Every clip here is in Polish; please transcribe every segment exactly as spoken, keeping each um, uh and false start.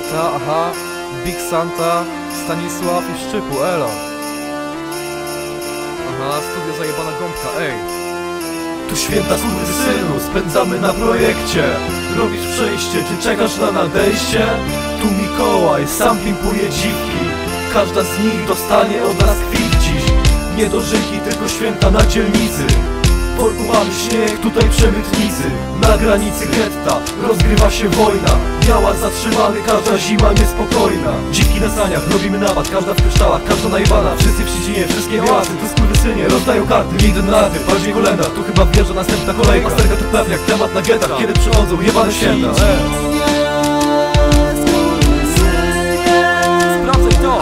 Ta, aha, Big Santa, Stanisław i Szczypu, elo. Aha, studio zajebana gąbka, ej. Tu święta skurwysynu, spędzamy na projekcie. Robisz przejście, czy czekasz na nadejście? Tu Mikołaj, sam pimpuje dziwki. Każda z nich dostanie od nas kwit dziś. Nie dożynki, tylko święta na dzielnicy. W worku mamy śnieg, tutaj przemytnicy. Na granicy getta rozgrywa się wojna. Biała zatrzymany, każda zima niespokojna. Dziwki na saniach, robimy napad, każda w kryształach, każda najebana. Wszyscy w Szczecinie, wszystkie białasy, tu skurwysynie rozdają karty. Nie idę na laty, bardziej kolenda, tu chyba wjeżdża następna kolejka. Masterka tu pewniak, temat na getach, kiedy przychodzą jebane święta. Sprawdzaj to!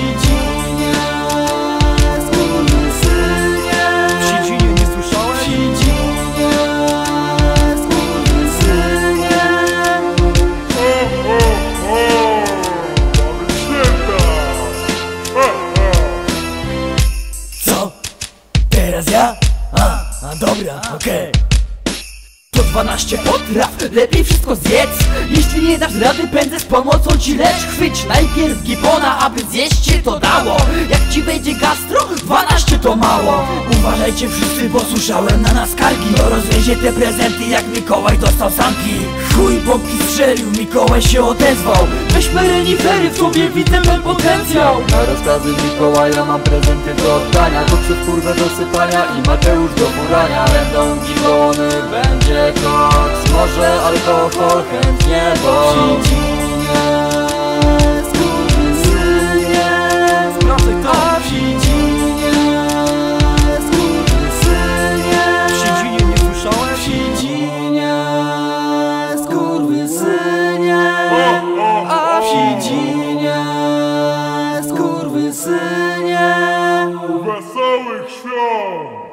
Teraz ja? A, a dobra, okej okay. To dwanaście potraw, lepiej wszystko zjedz. Jeśli nie dasz rady, pędzę z pomocą ci, lecz chwyć najpierw gibona, aby zjeść cię to dało. Jak ci wejdzie gastro, dwanaście to mało. Uważajcie wszyscy, bo słyszałem na nas skargi. To rozwiezie te prezenty, jak Mikołaj dostał sanki. Chuj bombki strzelił, Mikołaj się odezwał. Weźmy renifery, w sobie widzę ten potencjał. Na rozkazy Mikołaja mam prezenty do oddania. To przez kurwę do sypania i Mateusz do furania. Będą gibony, będzie koks, może alkohol, chętnie, bo Sprawdzaj to! W Siedzinie nie słyszałem? W Siedzinie, skurwysynie. A w Siedzinie, skurwysynie. Wesołych świąt!